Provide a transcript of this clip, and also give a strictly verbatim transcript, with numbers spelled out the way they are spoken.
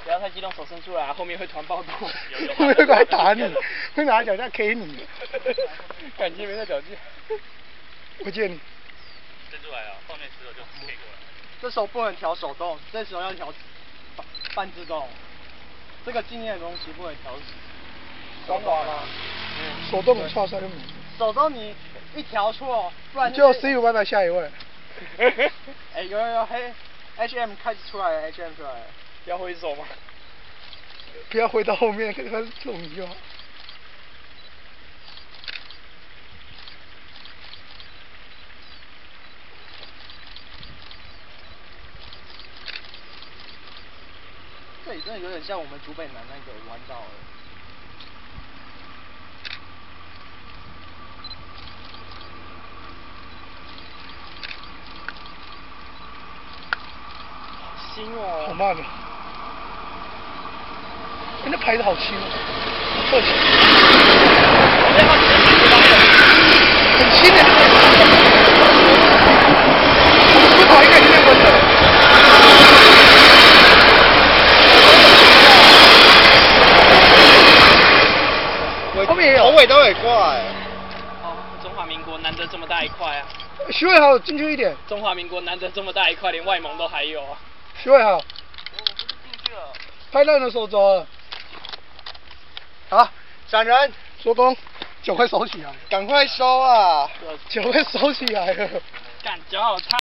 不要太激动，手伸出来，后面会突然暴动。 后面会过来打你，会拿脚架 K 你。 感觉没在脚架。 我借你。 伸出来啊，后面石头就 K 过来。 这时候不能调手动，这时候要调半半自动。这个静音的东西不能调手动吗？ 嗯。手动错摔就没。 手动你一调错，不然就 C 五拜拜下一位。 哎，有有有，嘿 ，H M 开始出来了 ，H M 出来了。要挥手吗？ 不要挥到后面，跟他送你就好。 这里真的有点像我们竹北南那个弯道了。好轻哦。 好慢哦。哎，那牌子好轻哦，特轻。很轻的。不跑应该是那个的。后面也有。 头尾都很快。哦，中华民国难得这么大一块啊！ 徐伟豪进去一点。 中华民国难得这么大一块，连外蒙都还有啊！ 徐伟豪。 我我不是进去了。 拍烂的手肘了。 好，闪人， 收工，脚快收起来， 赶快收啊！ 脚快收起来了。 干，脚好烫。